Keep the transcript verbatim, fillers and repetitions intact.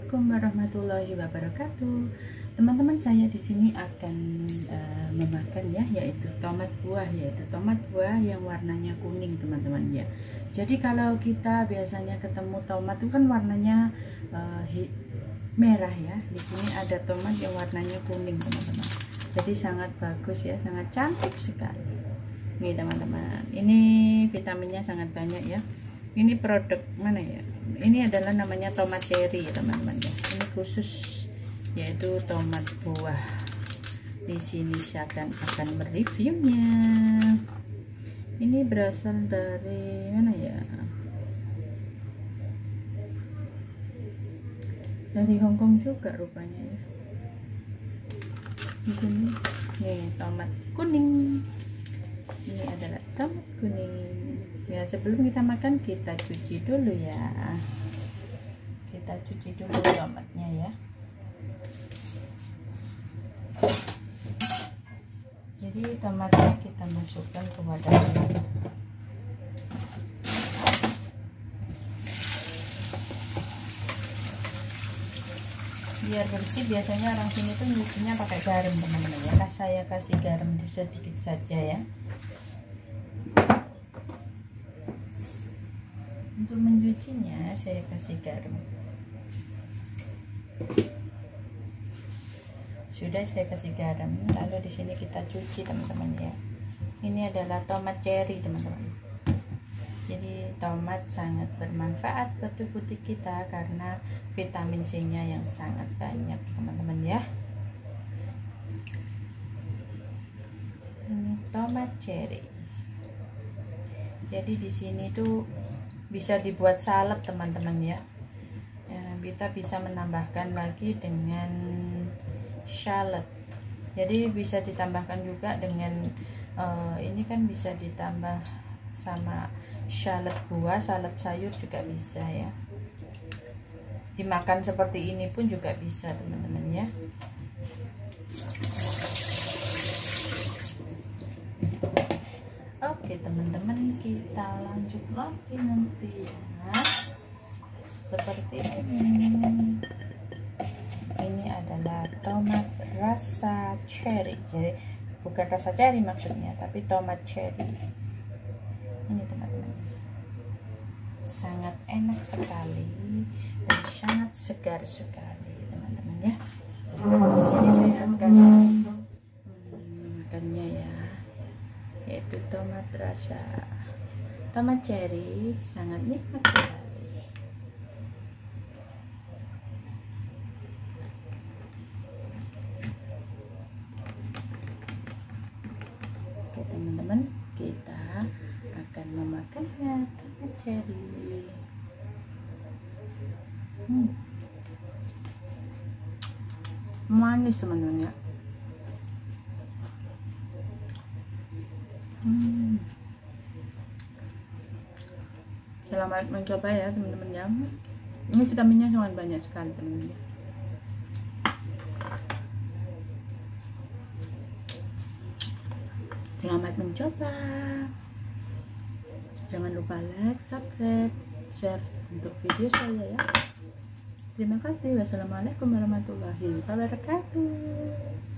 Assalamualaikum warahmatullahi wabarakatuh. Teman-teman, saya di sini akan uh, memakan ya, yaitu tomat buah, yaitu tomat buah yang warnanya kuning, teman-teman ya. Jadi kalau kita biasanya ketemu tomat itu kan warnanya uh, merah ya. Di sini ada tomat yang warnanya kuning, teman-teman. Jadi sangat bagus ya, sangat cantik sekali. Nih teman-teman, ini vitaminnya sangat banyak ya. Ini produk mana ya? Ini adalah namanya tomat cherry ya teman-teman ya. Ini khusus yaitu tomat buah. Di sini saya akan akan mereviewnya. Ini berasal dari mana ya? Dari Hongkong juga rupanya ya. Di sini nih tomat kuning. Ini adalah tomat kuning. Ya, sebelum kita makan kita cuci dulu ya. Kita cuci dulu tomatnya ya. Jadi tomatnya kita masukkan ke wadah. Biar bersih, biasanya orang sini tuh nyucinya pakai garam teman-teman ya. Saya kasih garam sedikit saja ya. Untuk mencucinya saya kasih garam. Sudah saya kasih garam. Lalu di sini kita cuci teman-teman ya. Ini adalah tomat cherry teman-teman. Jadi tomat sangat bermanfaat buat tubuh kita karena vitamin C-nya yang sangat banyak teman-teman ya. Ini tomat cherry. Jadi di sini tuh bisa dibuat salad teman-teman ya. Ya, kita bisa menambahkan lagi dengan shallot. Jadi bisa ditambahkan juga dengan uh, ini kan bisa ditambah sama shallot buah, salad sayur juga bisa ya. Dimakan seperti ini pun juga bisa teman-teman ya. Oke teman-teman, kita lanjut lagi nanti ya. Seperti ini. Ini adalah tomat rasa cherry. Jadi bukan rasa cherry maksudnya, tapi tomat cherry. Ini teman-teman. Sangat enak sekali dan sangat segar sekali teman-teman ya. Di sini saya akan makannya ya. Yaitu tomat rasa tomat cherry, sangat nikmat sekali. Oke teman-teman, kita akan memakannya tomat cherry. hmm. Manis teman-teman ya. Hmm. Selamat mencoba ya teman-teman ya. Ini vitaminnya sangat banyak sekali teman-teman. Selamat mencoba. Jangan lupa like, subscribe, share untuk video saya ya. Terima kasih. Wassalamualaikum warahmatullahi wabarakatuh.